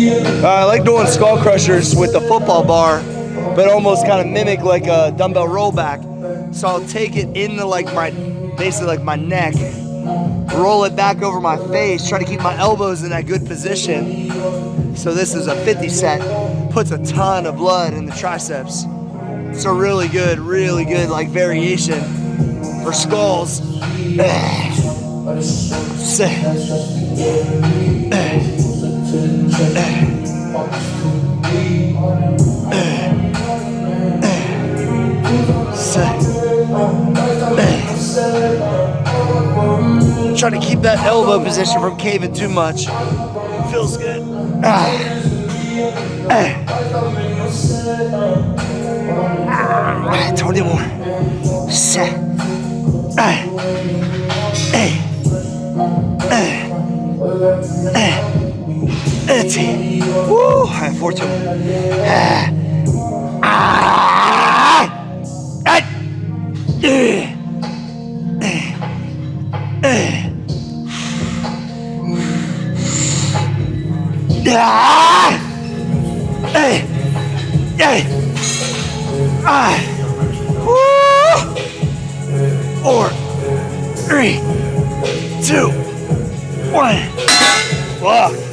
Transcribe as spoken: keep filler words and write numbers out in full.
Uh, I like doing skull crushers with the football bar, but almost kind of mimic like a dumbbell rollback. So I'll take it into like my, basically like my neck, roll it back over my face, try to keep my elbows in that good position. So this is a fifty set, puts a ton of blood in the triceps. It's a really good, really good like variation for skulls. Try to keep that elbow position from caving too much. Feels good. twenty more. Woo! I have four, two. Four, three, two, one. Fuck.